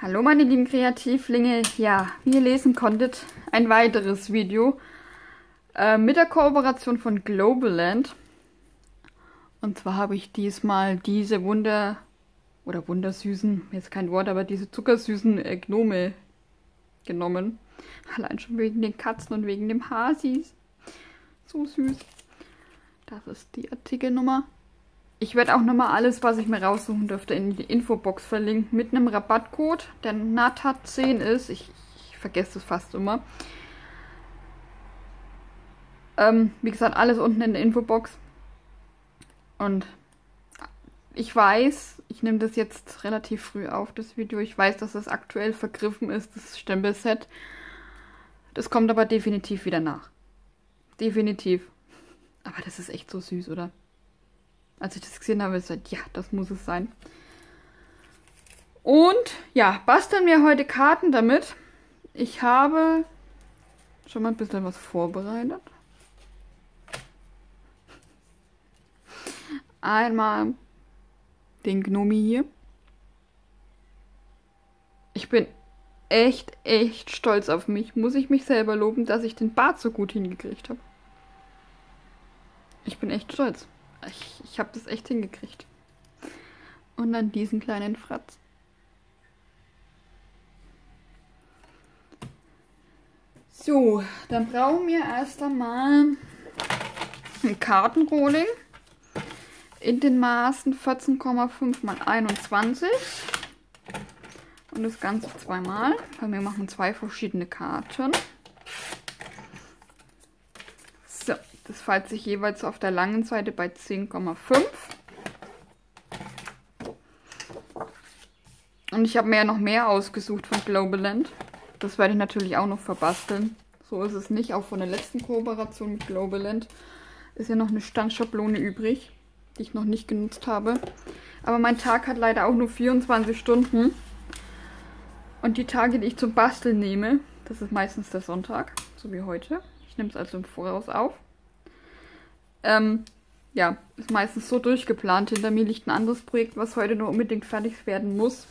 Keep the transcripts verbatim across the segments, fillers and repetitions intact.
Hallo meine lieben Kreativlinge, ja, wie ihr lesen konntet, ein weiteres Video äh, mit der Kooperation von Globaland. Und zwar habe ich diesmal diese Wunder, oder wundersüßen, jetzt kein Wort, aber diese zuckersüßen äh, Gnome genommen. Allein schon wegen den Katzen und wegen dem Hasis. So süß. Das ist die Artikelnummer. Ich werde auch nochmal alles, was ich mir raussuchen dürfte, in die Infobox verlinken. Mit einem Rabattcode, der Natat zehn ist. Ich, ich vergesse es fast immer. Ähm, wie gesagt, alles unten in der Infobox. Und ich weiß, ich nehme das jetzt relativ früh auf, das Video. Ich weiß, dass das aktuell vergriffen ist, das Stempelset. Das kommt aber definitiv wieder nach. Definitiv. Aber das ist echt so süß, oder? Als ich das gesehen habe, habe ich gesagt, ja, das muss es sein. Und ja, basteln wir heute Karten damit. Ich habe schon mal ein bisschen was vorbereitet. Einmal den Gnomi hier. Ich bin echt, echt stolz auf mich. Muss ich mich selber loben, dass ich den Bart so gut hingekriegt habe. Ich bin echt stolz. Ich, ich habe das echt hingekriegt. Und dann diesen kleinen Fratz. So, dann brauchen wir erst einmal ein Kartenrohling in den Maßen vierzehn Komma fünf mal einundzwanzig. Und das Ganze zweimal, weil wir machen zwei verschiedene Karten. So, das faltet sich jeweils auf der langen Seite bei zehn Komma fünf. Und ich habe mir ja noch mehr ausgesucht von Globaland. Das werde ich natürlich auch noch verbasteln. So ist es nicht. Auch von der letzten Kooperation mit Globaland ist ja noch eine Standschablone übrig, die ich noch nicht genutzt habe. Aber mein Tag hat leider auch nur vierundzwanzig Stunden. Und die Tage, die ich zum Basteln nehme, das ist meistens der Sonntag, so wie heute. Ich nehme es also im Voraus auf. Ähm, ja, ist meistens so durchgeplant. Hinter mir liegt ein anderes Projekt, was heute nur unbedingt fertig werden muss.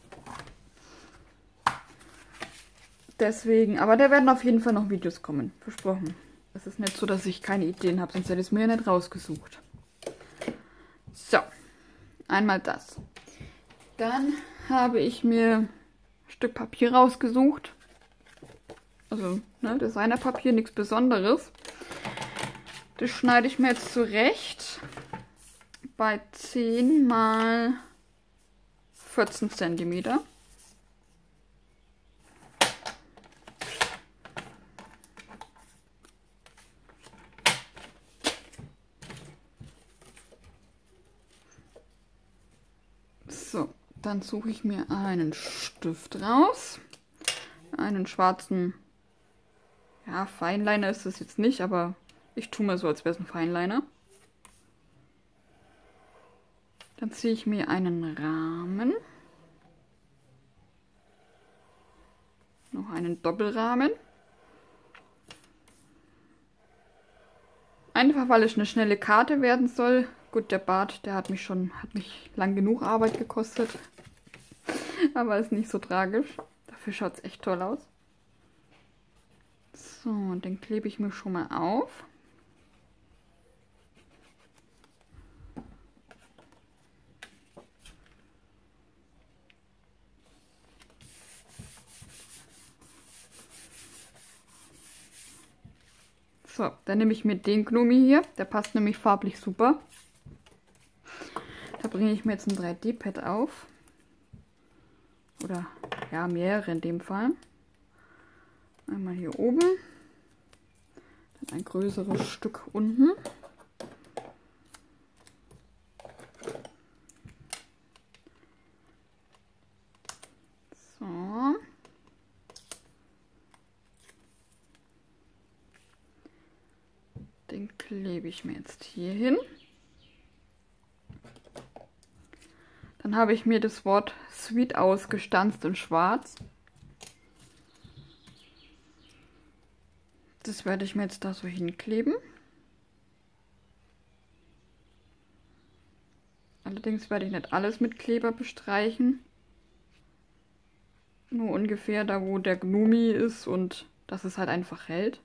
Deswegen, aber da werden auf jeden Fall noch Videos kommen. Versprochen. Es ist nicht so, dass ich keine Ideen habe, sonst hätte ich es mir ja nicht rausgesucht. So, einmal das. Dann habe ich mir ein Stück Papier rausgesucht. Also, ne, Designerpapier, nichts Besonderes. Das schneide ich mir jetzt zurecht bei zehn mal vierzehn Zentimeter. So, dann suche ich mir einen Stift raus. Einen schwarzen, ja, Feinliner ist das jetzt nicht, aber ich tue mal so, als wäre es ein Feinliner. Dann ziehe ich mir einen Rahmen. Noch einen Doppelrahmen. Einfach, weil es eine schnelle Karte werden soll. Gut, der Bart, der hat mich schon, hat mich lang genug Arbeit gekostet. Aber ist nicht so tragisch. Dafür schaut es echt toll aus. So, und den klebe ich mir schon mal auf. So, dann nehme ich mir den Gnomi hier. Der passt nämlich farblich super. Da bringe ich mir jetzt ein drei D Pad auf. Oder, ja, mehrere in dem Fall. Einmal hier oben. Dann ein größeres Stück unten. So. Den klebe ich mir jetzt hier hin. Dann habe ich mir das Wort Sweet ausgestanzt in schwarz. Das werde ich mir jetzt da so hinkleben. Allerdings werde ich nicht alles mit Kleber bestreichen. Nur ungefähr da, wo der Gnumi ist und dass es halt einfach hält.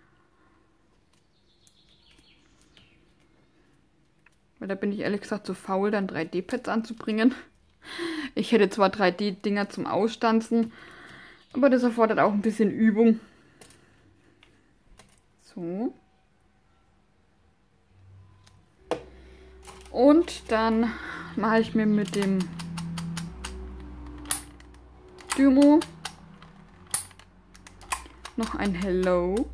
Weil da bin ich ehrlich gesagt zu faul, dann drei D-Pads anzubringen. Ich hätte zwar drei D-Dinger zum Ausstanzen, aber das erfordert auch ein bisschen Übung. So. Und dann mache ich mir mit dem Dymo noch ein Hello.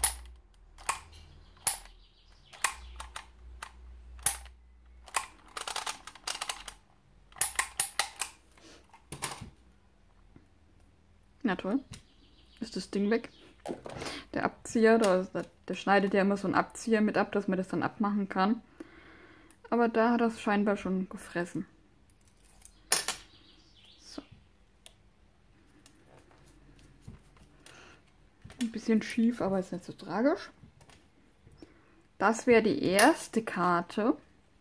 Na toll, ist das Ding weg. Der Abzieher, der, der schneidet ja immer so einen Abzieher mit ab, dass man das dann abmachen kann. Aber da hat er es scheinbar schon gefressen. So. Ein bisschen schief, aber ist nicht so tragisch. Das wäre die erste Karte.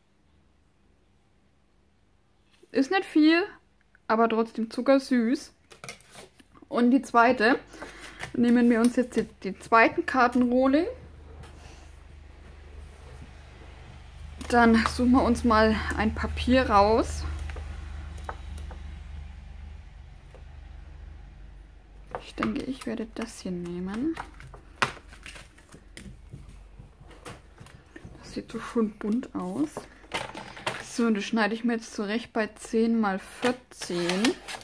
Ist nicht viel, aber trotzdem zuckersüß. Und die zweite, nehmen wir uns jetzt die, die zweiten Kartenrohling. Dann suchen wir uns mal ein Papier raus. Ich denke, ich werde das hier nehmen. Das sieht so schön bunt aus. So, das schneide ich mir jetzt zurecht bei zehn mal vierzehn.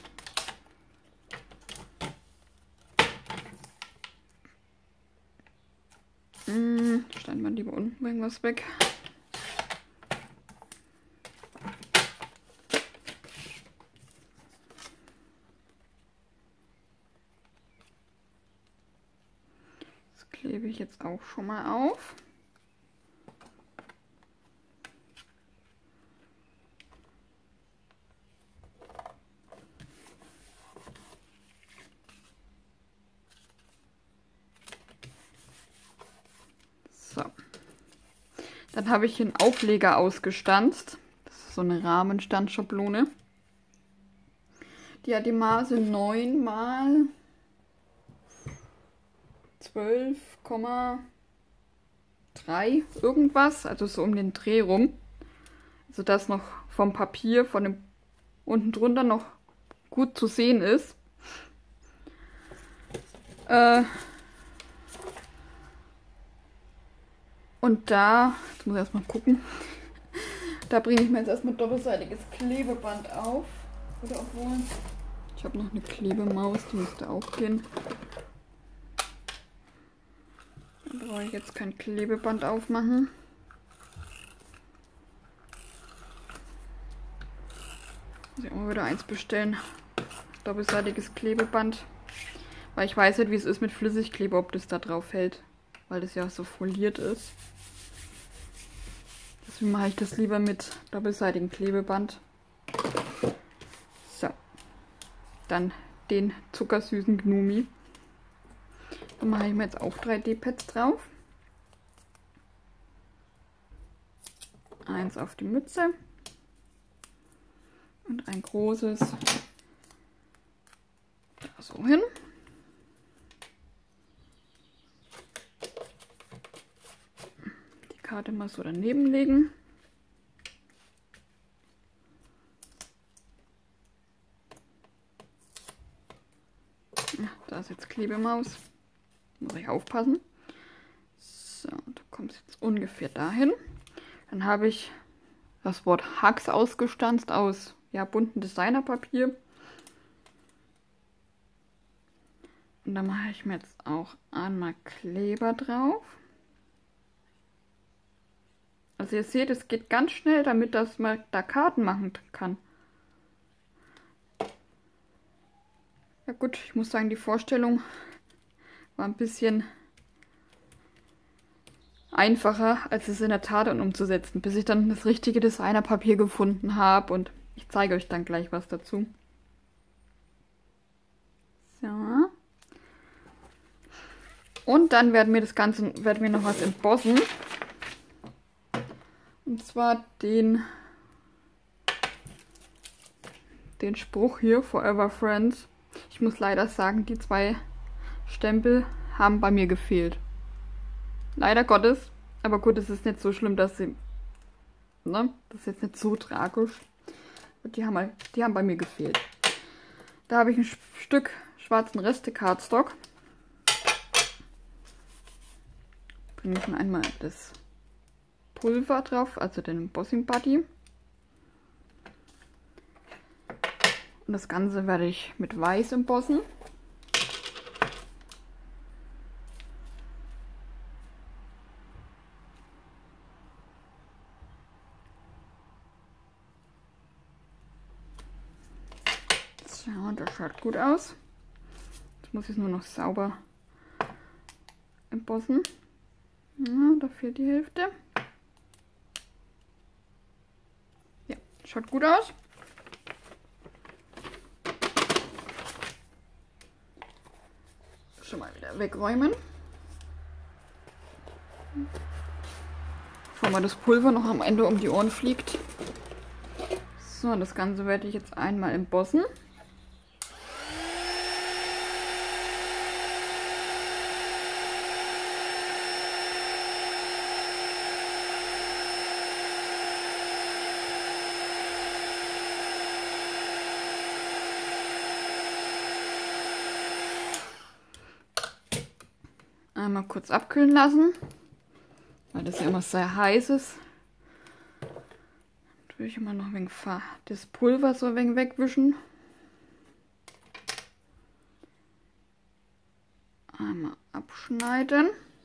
Hm, schneiden wir lieber unten irgendwas weg. Das klebe ich jetzt auch schon mal auf. So. Dann habe ich einen Aufleger ausgestanzt. Das ist so eine Rahmenstandschablone. Die hat die Maße neun mal zwölf Komma drei irgendwas, also so um den Dreh rum. Also dass noch vom Papier, von dem unten drunter noch gut zu sehen ist. Äh, Und da, jetzt muss ich erstmal gucken, da bringe ich mir jetzt erstmal doppelseitiges Klebeband auf. Oder obwohl, ich habe noch eine Klebemaus, die müsste auch gehen. Da brauche ich jetzt kein Klebeband aufmachen. Muss ich auch mal wieder eins bestellen. Doppelseitiges Klebeband. Weil ich weiß nicht, wie es ist mit Flüssigkleber, ob das da drauf hält. Weil das ja so foliert ist. Deswegen mache ich das lieber mit doppelseitigem Klebeband. So. Dann den zuckersüßen Gnumi. Da mache ich mir jetzt auch drei D-Pads drauf. Eins auf die Mütze. Und ein großes da so hin. Karte mal so daneben legen. Ja, da ist jetzt Klebemaus. Muss ich aufpassen. So, da kommt es jetzt ungefähr dahin. Dann habe ich das Wort Hacks ausgestanzt aus ja, bunten Designerpapier. Und da mache ich mir jetzt auch einmal Kleber drauf. Also ihr seht, es geht ganz schnell, damit dass man da Karten machen kann. Ja gut, ich muss sagen, die Vorstellung war ein bisschen einfacher, als es in der Tat umzusetzen, bis ich dann das richtige Designerpapier gefunden habe. Und ich zeige euch dann gleich was dazu. So. Und dann werden wir das Ganze, werden wir noch was embossen. Und zwar den, den Spruch hier, Forever Friends. Ich muss leider sagen, die zwei Stempel haben bei mir gefehlt. Leider Gottes. Aber gut, es ist nicht so schlimm, dass sie... Ne? Das ist jetzt nicht so tragisch. Die haben, halt, die haben bei mir gefehlt. Da habe ich ein Stück schwarzen Reste-Cardstock. Bringe ich schon einmal das Pulver drauf, also den Embossing Buddy. Und das Ganze werde ich mit Weiß embossen. So, das schaut gut aus. Jetzt muss ich es nur noch sauber embossen. Ja, da fehlt die Hälfte. Ja, schaut gut aus. Schon mal wieder wegräumen. Bevor mir das Pulver noch am Ende um die Ohren fliegt. So, das Ganze werde ich jetzt einmal embossen. Einmal kurz abkühlen lassen, weil das ja immer sehr heiß ist. Dann will ich immer noch ein wenig das Pulver so ein wenig wegwischen. Einmal abschneiden.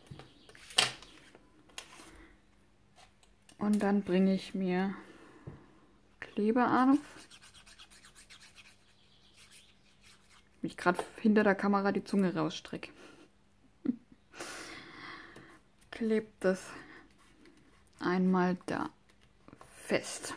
Und dann bringe ich mir Kleber an. Wie ich gerade hinter der Kamera die Zunge rausstrecke. Klebt das einmal da fest.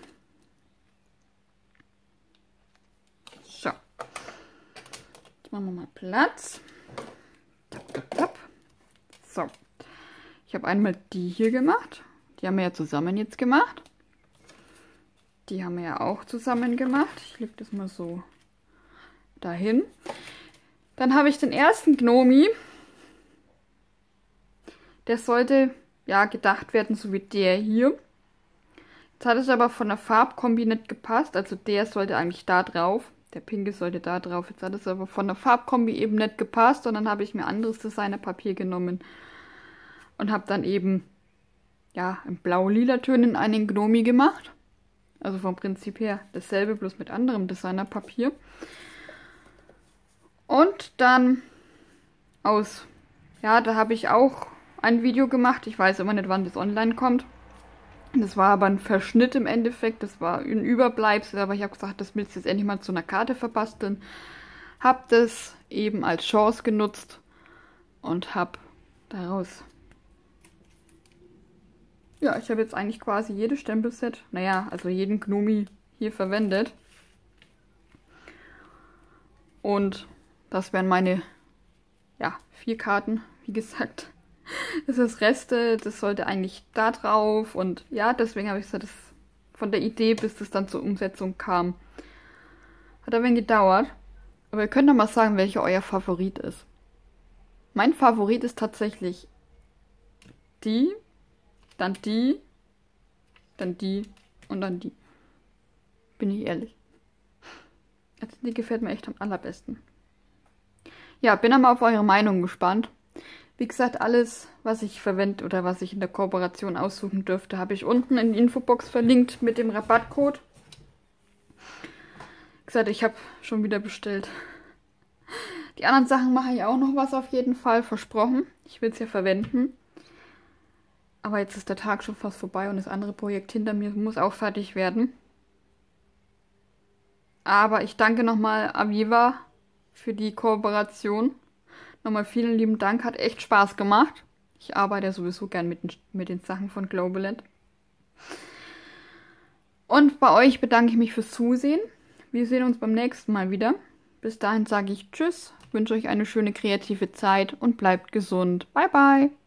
So. Jetzt machen wir mal Platz. Tap, tap, tap. So. Ich habe einmal die hier gemacht. Die haben wir ja zusammen jetzt gemacht. Die haben wir ja auch zusammen gemacht. Ich lege das mal so dahin. Dann habe ich den ersten Gnomi. Der sollte ja gedacht werden, so wie der hier. Jetzt hat es aber von der Farbkombi nicht gepasst. Also der sollte eigentlich da drauf. Der pinke sollte da drauf. Jetzt hat es aber von der Farbkombi eben nicht gepasst. Und dann habe ich mir anderes Designerpapier genommen. Und habe dann eben ja in blau-lila Tönen einen Gnomi gemacht. Also vom Prinzip her dasselbe, bloß mit anderem Designerpapier. Und dann aus, ja, da habe ich auch ein Video gemacht. Ich weiß immer nicht, wann das online kommt. Das war aber ein Verschnitt im Endeffekt. Das war ein Überbleibsel, aber ich habe gesagt, das willst du jetzt endlich mal zu einer Karte verbasteln. Habe das eben als Chance genutzt und habe daraus... Ja, ich habe jetzt eigentlich quasi jedes Stempelset, naja, also jeden Gnomi hier verwendet. Und das wären meine, ja, vier Karten, wie gesagt. Das ist Reste, das sollte eigentlich da drauf. Und ja, deswegen habe ich gesagt, das von der Idee, bis das dann zur Umsetzung kam, hat ein wenig gedauert. Aber ihr könnt doch mal sagen, welcher euer Favorit ist. Mein Favorit ist tatsächlich die, dann die, dann die und dann die. Bin ich ehrlich. Also die gefällt mir echt am allerbesten. Ja, bin aber auf eure Meinung gespannt. Wie gesagt, alles, was ich verwende oder was ich in der Kooperation aussuchen dürfte, habe ich unten in die Infobox verlinkt mit dem Rabattcode. Wie gesagt, ich habe schon wieder bestellt. Die anderen Sachen mache ich auch noch was auf jeden Fall, versprochen. Ich will es ja verwenden. Aber jetzt ist der Tag schon fast vorbei und das andere Projekt hinter mir muss auch fertig werden. Aber ich danke nochmal Aviva für die Kooperation. Nochmal vielen lieben Dank, hat echt Spaß gemacht. Ich arbeite ja sowieso gern mit den, mit den Sachen von Globaland. Und bei euch bedanke ich mich fürs Zusehen. Wir sehen uns beim nächsten Mal wieder. Bis dahin sage ich Tschüss, wünsche euch eine schöne kreative Zeit und bleibt gesund. Bye, bye!